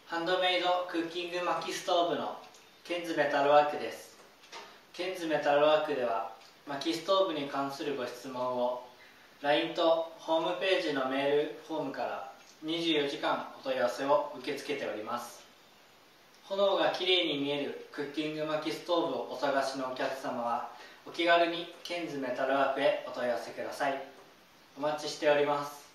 ハンドメイドクッキング薪ストーブのケンズメタルワークです。ケンズメタルワークでは薪ストーブに関するご質問を LINE とホームページのメールフォームから24時間お問い合わせを受け付けております。炎がきれいに見えるクッキング薪ストーブをお探しのお客様はお気軽にケンズメタルワークへお問い合わせください。お待ちしております。